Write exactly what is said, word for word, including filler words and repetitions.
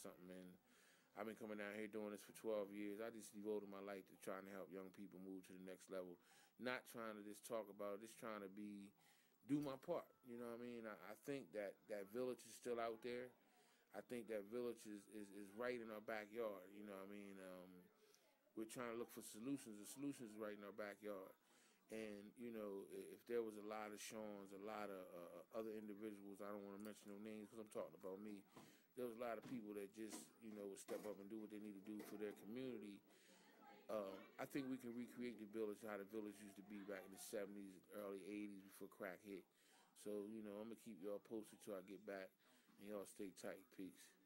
something, and I've been coming down here doing this for twelve years. I just devoted my life to trying to help young people move to the next level, not trying to just talk about it, just trying to be, do my part. You know what I mean? I, I think that that village is still out there. I think that village is, is, is right in our backyard. You know what I mean? Um, we're trying to look for solutions. The solutions is right in our backyard. And, you know, if there was a lot of Sean's, a lot of uh, other individuals, I don't want to mention no names because I'm talking about me, there was a lot of people that just, you know, would step up and do what they need to do for their community. Uh, I think we can recreate the village, how the village used to be back in the seventies, early eighties before crack hit. So, you know, I'm going to keep y'all posted till I get back, and y'all stay tight. Peace.